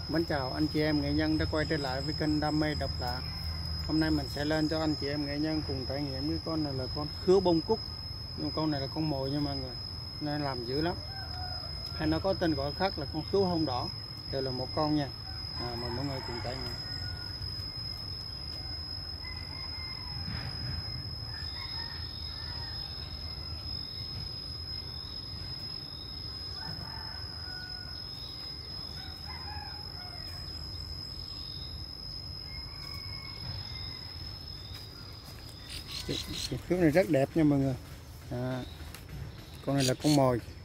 Mến chào anh chị em nghệ nhân đã quay trở lại với kênh Đam Mê Độc Lạ. Hôm nay mình sẽ lên cho anh chị em nghệ nhân cùng trải nghiệm cái con này là con khứu bông cúc. Nhưng con này là con mồi nha mọi người, nên làm dữ lắm. Hay nó có tên gọi khác là con khứu hông đỏ. Đều là một con nha. Mời mọi người cùng trải nghiệm. Khứu này rất đẹp nha mọi người. Con này là con mồi.